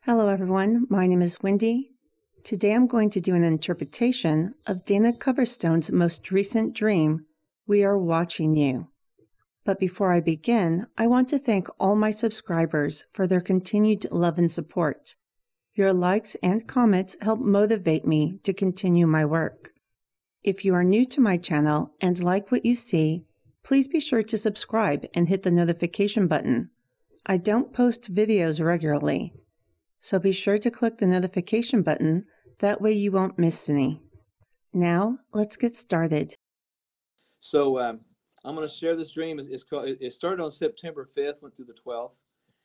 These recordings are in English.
Hello, everyone. My name is Wendy. Today I'm going to do an interpretation of Dana Coverstone's most recent dream, We Are Watching You. But before I begin, I want to thank all my subscribers for their continued love and support. Your likes and comments help motivate me to continue my work. If you are new to my channel and like what you see, please be sure to subscribe and hit the notification button. I don't post videos regularly, so be sure to click the notification button. That way you won't miss any. Now, let's get started. So I'm going to share this dream. It started on September 5th, went through the 12th.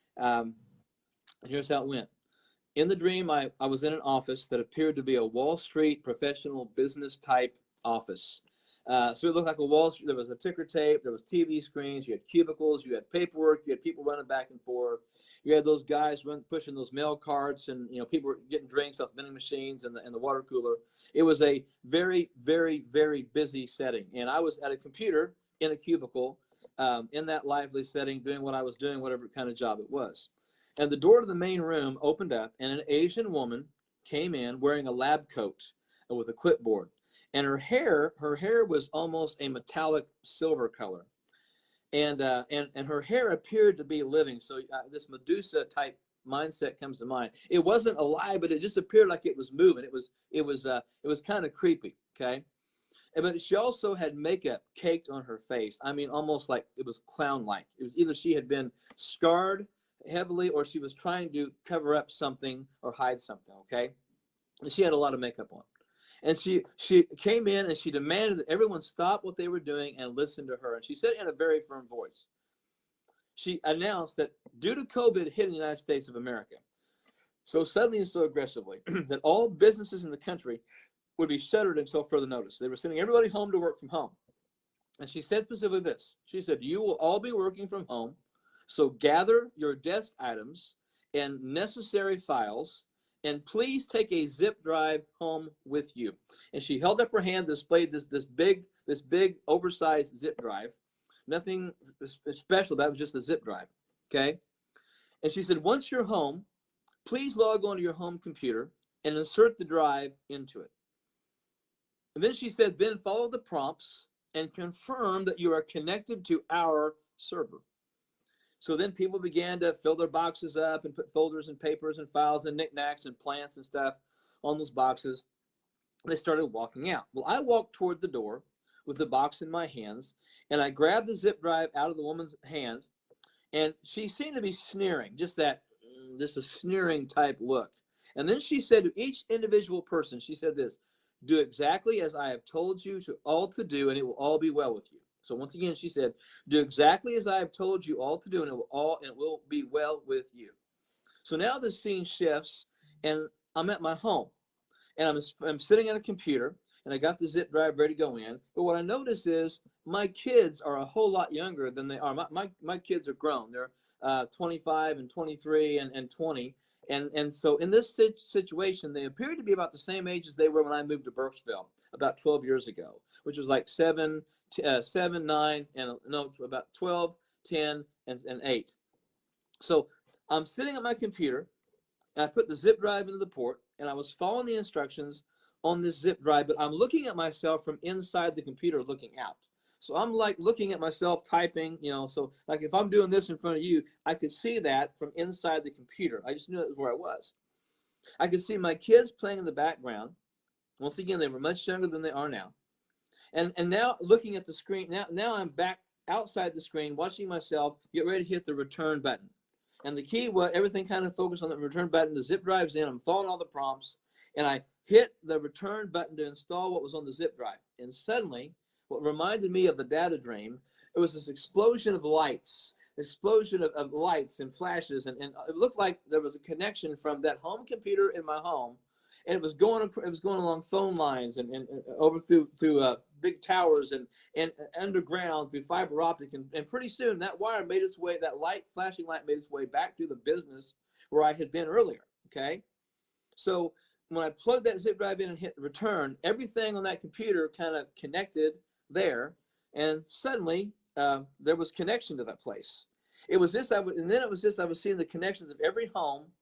Here's how it went. In the dream, I was in an office that appeared to be a Wall Street professional business type office. So it looked like a Wall Street. There was a ticker tape. There was TV screens. You had cubicles. You had paperwork. You had people running back and forth. You had those guys pushing those mail carts, and people were getting drinks off vending machines and the water cooler. It was a very, very, very busy setting, and I was at a computer in a cubicle in that lively setting, doing what I was doing, whatever kind of job it was. And the door to the main room opened up, and an Asian woman came in wearing a lab coat with a clipboard, and her hair was almost a metallic silver color. And her hair appeared to be living. So this Medusa type mindset comes to mind. It wasn't alive, but it just appeared like it was moving. It was kind of creepy. Okay, but she also had makeup caked on her face. I mean, almost like it was clown-like. It was either she had been scarred heavily, or she was trying to cover up something or hide something. Okay, and she had a lot of makeup on. And she came in and she demanded that everyone stop what they were doing and listen to her. And she said in a very firm voice, she announced that due to COVID hitting the United States of America so suddenly and so aggressively, that all businesses in the country would be shuttered until further notice. They were sending everybody home to work from home. And she said specifically this. She said, you will all be working from home, so gather your desk items and necessary files, and please take a zip drive home with you. And she held up her hand, displayed this big oversized zip drive. Nothing special, that was just a zip drive. Okay. And she said, once you're home, please log on to your home computer and insert the drive into it. And then she said, then follow the prompts and confirm that you are connected to our server. So then people began to fill their boxes up and put folders and papers and files and knickknacks and plants and stuff on those boxes. They started walking out. Well, I walked toward the door with the box in my hands, and I grabbed the zip drive out of the woman's hand, and she seemed to be sneering, just a sneering type look. And then she said to each individual person, she said this, do exactly as I have told you all to do, and it will all be well with you. So once again, she said, do exactly as I have told you all to do, and it will be well with you. So now the scene shifts, and I'm at my home, and I'm sitting at a computer, and I got the zip drive ready to go in. But what I notice is my kids are a whole lot younger than they are. My kids are grown. They're 25 and 23 and 20. And so in this situation, they appear to be about the same age as they were when I moved to Burkesville about 12 years ago, which was like 7, 9, and no, about 12, 10, and 8. So I'm sitting at my computer, and I put the zip drive into the port, and I was following the instructions on this zip drive, but I'm looking at myself from inside the computer looking out. So I'm like looking at myself typing, so like if I'm doing this in front of you, I could see that from inside the computer. I just knew that was where I was. I could see my kids playing in the background. Once again, they were much younger than they are now. And now looking at the screen, now I'm back outside the screen, watching myself get ready to hit the return button. And the key was everything kind of focused on the return button. The zip drive's in. I'm following all the prompts. And I hit the return button to install what was on the zip drive. And suddenly, what reminded me of the data dream, it was this explosion of lights, of lights and flashes. And it looked like there was a connection from that home computer in my home. And it was going along phone lines and over through big towers and underground through fiber optic. And pretty soon that wire made its way, that flashing light made its way back to the business where I had been earlier. Okay. So when I plugged that zip drive in and hit return, everything on that computer kind of connected there. And suddenly there was connection to that place. It was this, I was seeing the connections of every home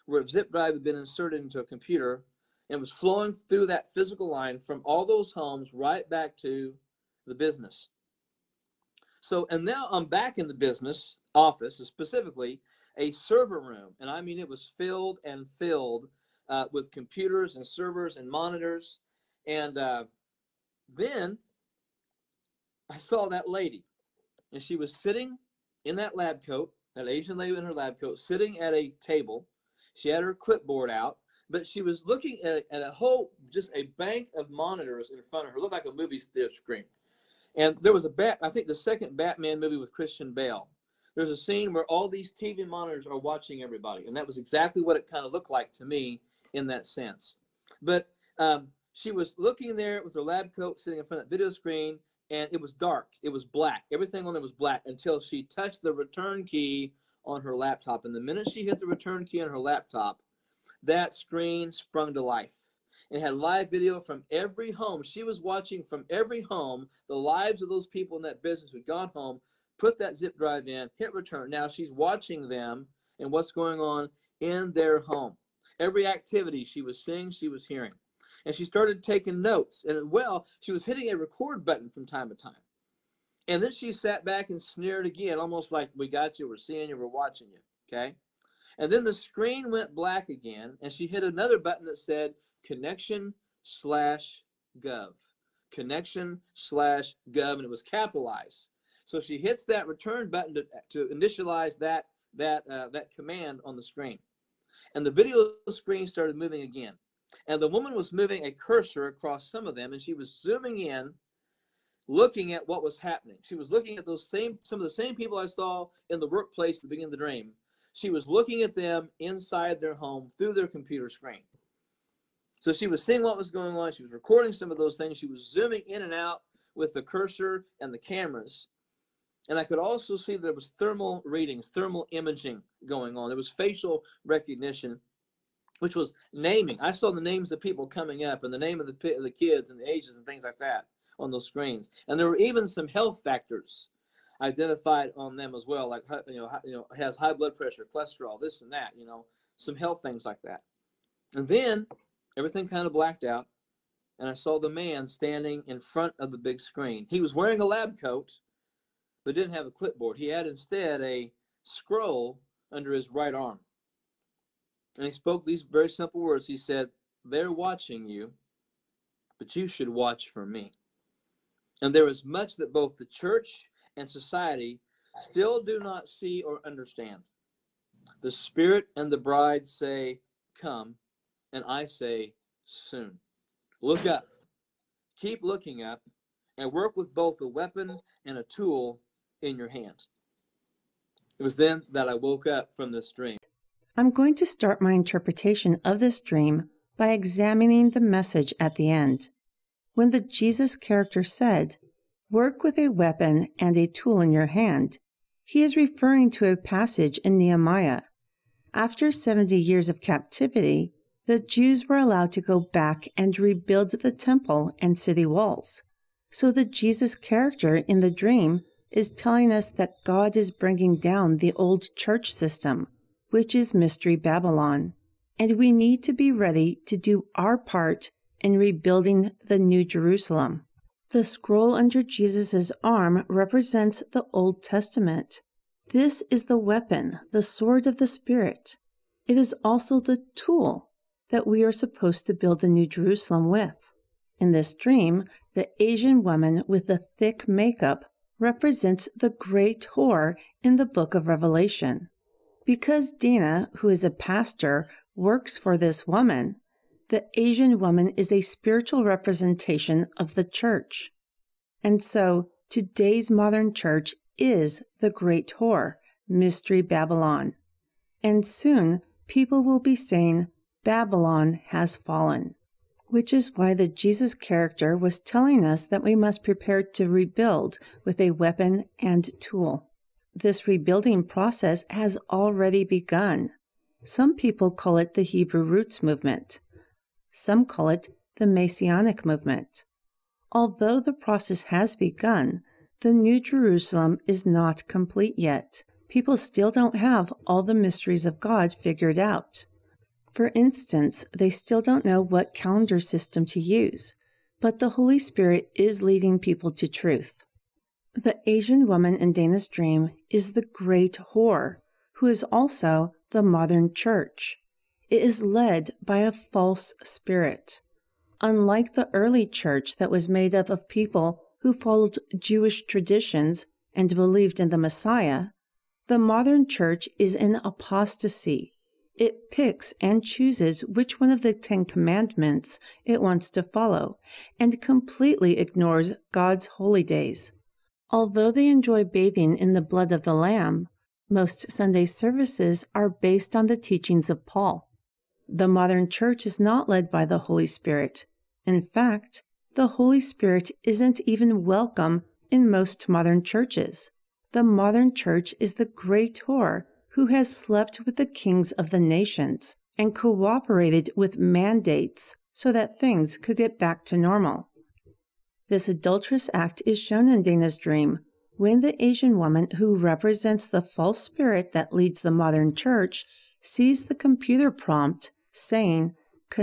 where a zip drive had been inserted into a computer and was flowing through that physical line from all those homes right back to the business. So, and now I'm back in the business office, specifically a server room. And I mean, it was filled and filled with computers and servers and monitors. And then I saw that lady, and she was sitting in that lab coat, that Asian lady in her lab coat, sitting at a table. She had her clipboard out, but she was looking at a whole, just a bank of monitors in front of her. It looked like a movie theater screen. And there was I think the second Batman movie with Christian Bale. There's a scene where all these TV monitors are watching everybody. And that was exactly what it kind of looked like to me in that sense. But she was looking there with her lab coat sitting in front of that video screen, and it was dark. It was black. Everything on it was black until she touched the return key on her laptop. And the minute she hit the return key on her laptop, that screen sprung to life. It had live video from every home. She was watching from every home the lives of those people in that business who'd gone home, put that zip drive in, hit return. Now she's watching them and what's going on in their home. Every activity she was seeing, she was hearing. And she started taking notes. And well, she was hitting a record button from time to time. And then she sat back and sneered again, almost like, we got you, we're seeing you, we're watching you, okay? And then the screen went black again, and she hit another button that said connection/gov. Connection/gov, and it was capitalized. So she hits that return button to initialize that command on the screen. And the video screen started moving again. And the woman was moving a cursor across some of them, and she was zooming in, looking at what was happening. She was looking at some of the same people I saw in the workplace at the beginning of the dream. She was looking at them inside their home through their computer screen. So she was seeing what was going on. She was recording some of those things. She was zooming in and out with the cursor and the cameras. And I could also see there was thermal readings, thermal imaging going on. There was facial recognition, which was naming. I saw the names of people coming up and the name of the kids and the ages and things like that on those screens. And there were even some health factors identified on them as well, like has high blood pressure, cholesterol, this and that, some health things like that. And then everything kind of blacked out, and I saw the man standing in front of the big screen. He was wearing a lab coat, but didn't have a clipboard. He had instead a scroll under his right arm. And he spoke these very simple words. He said, "They're watching you, but you should watch for me." And there is much that both the church and society still do not see or understand. The Spirit and the bride say, "Come," and I say, "Soon." Look up, keep looking up, and work with both a weapon and a tool in your hand. It was then that I woke up from this dream. I'm going to start my interpretation of this dream by examining the message at the end. When the Jesus character said, "Work with a weapon and a tool in your hand," he is referring to a passage in Nehemiah. After 70 years of captivity, the Jews were allowed to go back and rebuild the temple and city walls. So the Jesus character in the dream is telling us that God is bringing down the old church system, which is Mystery Babylon, and we need to be ready to do our part in rebuilding the New Jerusalem. The scroll under Jesus' arm represents the Old Testament. This is the weapon, the sword of the Spirit. It is also the tool that we are supposed to build the New Jerusalem with. In this dream, the Asian woman with the thick makeup represents the great whore in the book of Revelation. Because Dana, who is a pastor, works for this woman, the Asian woman is a spiritual representation of the church. And so today's modern church is the great whore, Mystery Babylon. And soon people will be saying, Babylon has fallen, which is why the Jesus character was telling us that we must prepare to rebuild with a weapon and tool. This rebuilding process has already begun. Some people call it the Hebrew Roots movement. Some call it the Messianic movement. Although the process has begun, the New Jerusalem is not complete yet. People still don't have all the mysteries of God figured out. For instance, they still don't know what calendar system to use, but the Holy Spirit is leading people to truth. The Asian woman in Dana's dream is the great whore, who is also the modern church. It is led by a false spirit. Unlike the early church that was made up of people who followed Jewish traditions and believed in the Messiah, the modern church is in apostasy. It picks and chooses which one of the 10 Commandments it wants to follow and completely ignores God's holy days. Although they enjoy bathing in the blood of the Lamb, most Sunday services are based on the teachings of Paul. The modern church is not led by the Holy Spirit. In fact, the Holy Spirit isn't even welcome in most modern churches. The modern church is the great whore who has slept with the kings of the nations and cooperated with mandates so that things could get back to normal. This adulterous act is shown in Dana's dream when the Asian woman who represents the false spirit that leads the modern church sees the computer prompt saying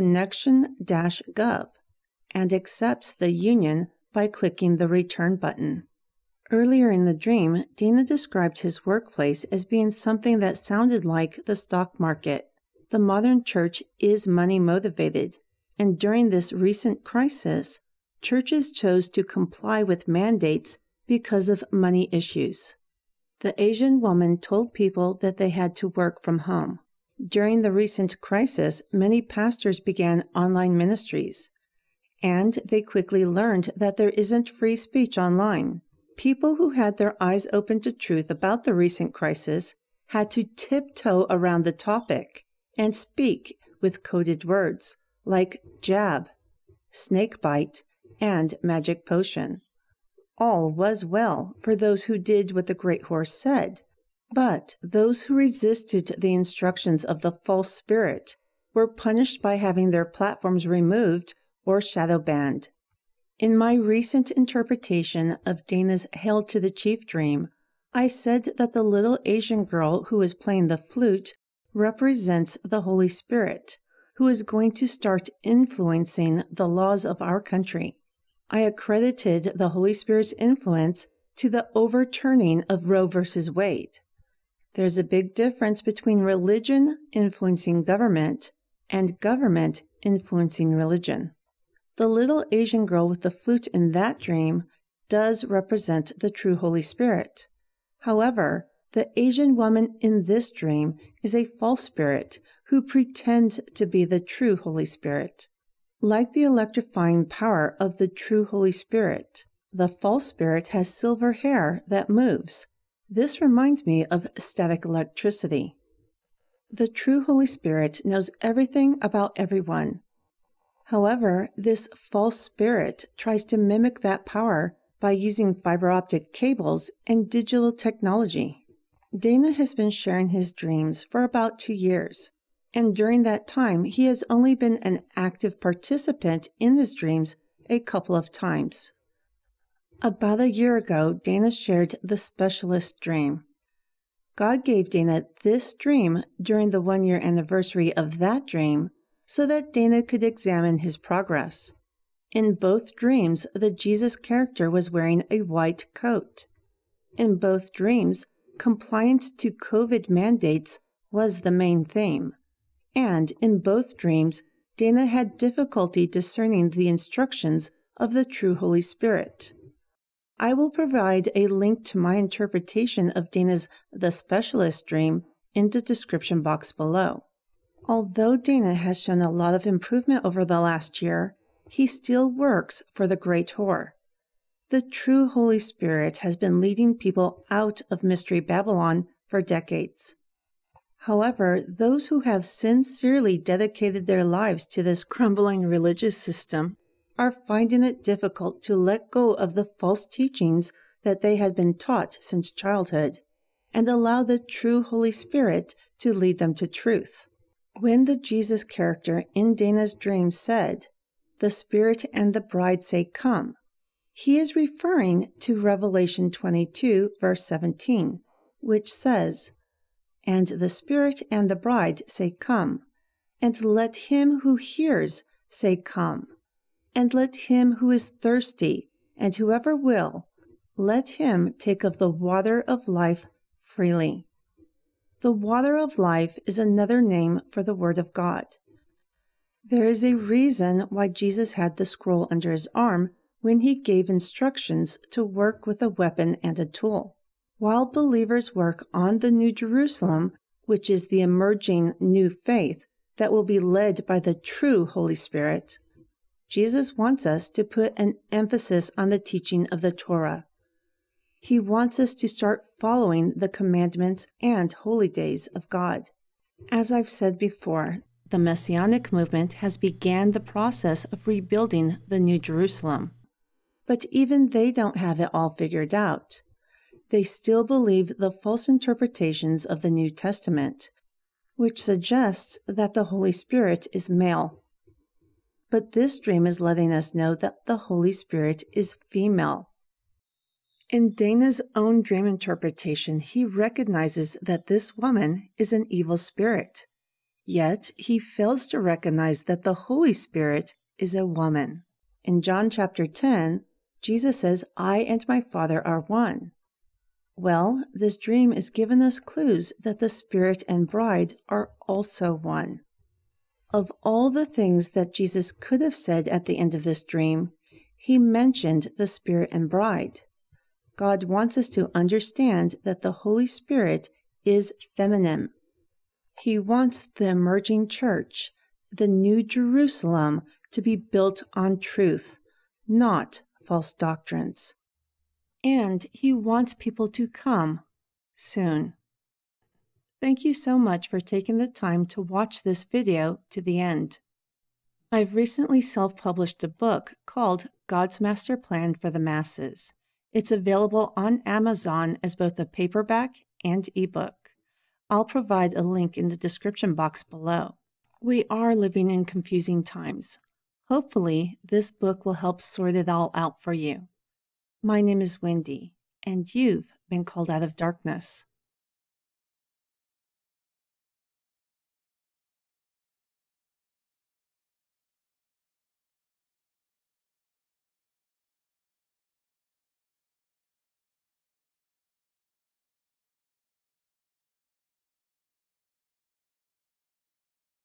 connection-gov and accepts the union by clicking the return button. Earlier in the dream, Dana described his workplace as being something that sounded like the stock market. The modern church is money motivated, and during this recent crisis, churches chose to comply with mandates because of money issues. The Asian woman told people that they had to work from home. During the recent crisis, many pastors began online ministries, and they quickly learned that there isn't free speech online. People who had their eyes open to truth about the recent crisis had to tiptoe around the topic and speak with coded words like jab, snake bite, and magic potion. All was well for those who did what the great horse said, but those who resisted the instructions of the false spirit were punished by having their platforms removed or shadow banned. In my recent interpretation of Dana's Hail to the Chief dream, I said that the little Asian girl who is playing the flute represents the Holy Spirit, who is going to start influencing the laws of our country. I accredited the Holy Spirit's influence to the overturning of Roe v. Wade. There's a big difference between religion influencing government and government influencing religion. The little Asian girl with the flute in that dream does represent the true Holy Spirit. However, the Asian woman in this dream is a false spirit who pretends to be the true Holy Spirit. Like the electrifying power of the true Holy Spirit, the false spirit has silver hair that moves. This reminds me of static electricity. The true Holy Spirit knows everything about everyone. However, this false spirit tries to mimic that power by using fiber optic cables and digital technology. Dana has been sharing his dreams for about 2 years, and during that time, he has only been an active participant in his dreams a couple of times. About a year ago, Dana shared the specialist dream. God gave Dana this dream during the 1-year anniversary of that dream so that Dana could examine his progress. In both dreams, the Jesus character was wearing a white coat. In both dreams, compliance to COVID mandates was the main theme. And in both dreams, Dana had difficulty discerning the instructions of the true Holy Spirit. I will provide a link to my interpretation of Dana's The Specialist dream in the description box below. Although Dana has shown a lot of improvement over the last year, he still works for the Great Whore. The true Holy Spirit has been leading people out of Mystery Babylon for decades. However, those who have sincerely dedicated their lives to this crumbling religious system are finding it difficult to let go of the false teachings that they had been taught since childhood and allow the true Holy Spirit to lead them to truth. When the Jesus character in Dana's dream said, "The Spirit and the bride say, 'Come,' he is referring to Revelation 22, verse 17, which says, "And the Spirit and the bride say, 'Come,' And let him who hears say, Come. And let him who is thirsty, and whoever will, let him take of the water of life freely. The water of life is another name for the Word of God. There is a reason why Jesus had the scroll under his arm when he gave instructions to work with a weapon and a tool. While believers work on the New Jerusalem, which is the emerging new faith that will be led by the true Holy Spirit, Jesus wants us to put an emphasis on the teaching of the Torah. He wants us to start following the commandments and holy days of God. As I've said before, the Messianic movement has began the process of rebuilding the New Jerusalem. But even they don't have it all figured out. They still believe the false interpretations of the New Testament, which suggests that the Holy Spirit is male. But this dream is letting us know that the Holy Spirit is female. In Dana's own dream interpretation, he recognizes that this woman is an evil spirit. Yet, he fails to recognize that the Holy Spirit is a woman. In John chapter 10, Jesus says, I and my Father are one. Well, this dream is giving us clues that the Spirit and bride are also one. Of all the things that Jesus could have said at the end of this dream, he mentioned the Spirit and bride. God wants us to understand that the Holy Spirit is feminine. He wants the emerging church, the New Jerusalem, to be built on truth, not false doctrines. And he wants people to come soon. Thank you so much for taking the time to watch this video to the end. I've recently self-published a book called God's Master Plan for the Masses. It's available on Amazon as both a paperback and ebook. I'll provide a link in the description box below. We are living in confusing times. Hopefully, this book will help sort it all out for you. My name is Wendy, and you've been called out of darkness.